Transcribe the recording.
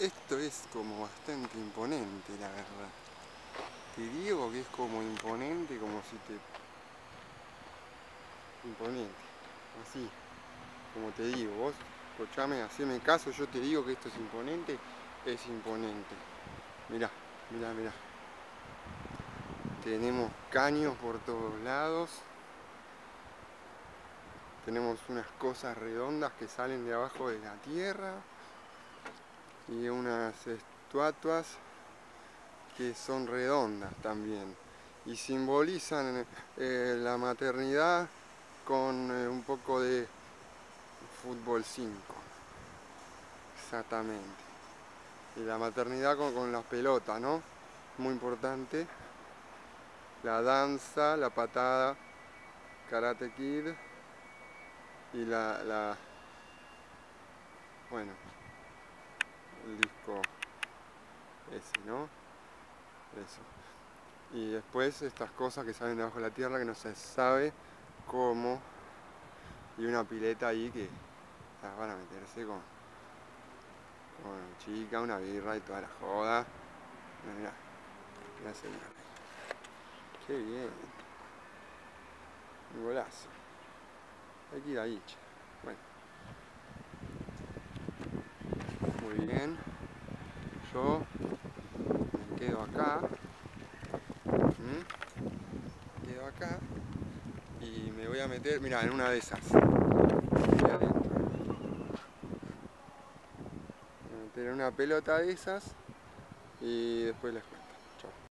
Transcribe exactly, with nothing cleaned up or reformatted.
Esto es como bastante imponente, la verdad. Te digo que es como imponente, como si te... Imponente. Así, como te digo, vos, escuchame, haceme caso, yo te digo que esto es imponente, es imponente. Mirá, mirá, mirá. Tenemos caños por todos lados. Tenemos unas cosas redondas que salen de abajo de la tierra. Y unas estatuas que son redondas también. Y simbolizan eh, la maternidad con eh, un poco de fútbol cinco. Exactamente. Y la maternidad con, con las pelotas, ¿no? Muy importante. La danza, la patada, Karate Kid. Y la, la bueno, el disco ese, ¿no? Eso. Y después estas cosas que salen debajo de la tierra que no se sabe cómo. Y una pileta ahí que está para meterse con, con chica, una birra y toda la joda. Mirá, mirá ese verde. Qué bien. Un golazo. Hay que ir ahí, che. Bueno. Muy bien. Yo me quedo acá. ¿Mm? Me quedo acá. Y me voy a meter, mira, en una de esas. Ahí adentro. Me voy a meter en una pelota de esas. Y después les cuento.